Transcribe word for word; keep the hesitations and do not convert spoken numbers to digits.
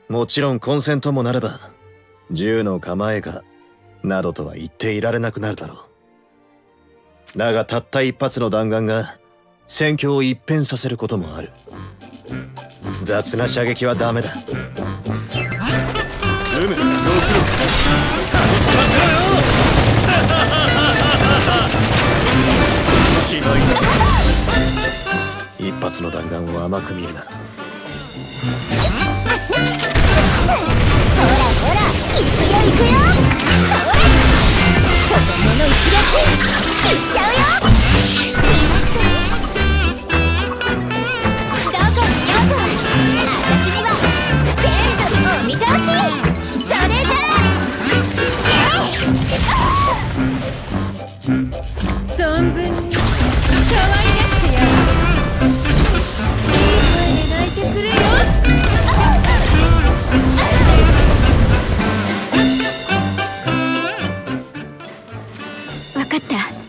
もちろん混戦ともなれば銃の構えがなどとは言っていられなくなるだろう。だがたった一発の弾丸が戦況を一変させることもある。雑な射撃はダメだ。うむ、ご苦労。試しませろよ。しないな。一発の弾丸を甘く見るな。ほらほら、行くよ行くよ。ほら、子供の一撃いっちゃうよ。どこにいようと私には天女お見通し。それじゃあ存分に可愛がってやる。いい声で泣いてくれよ。分かった。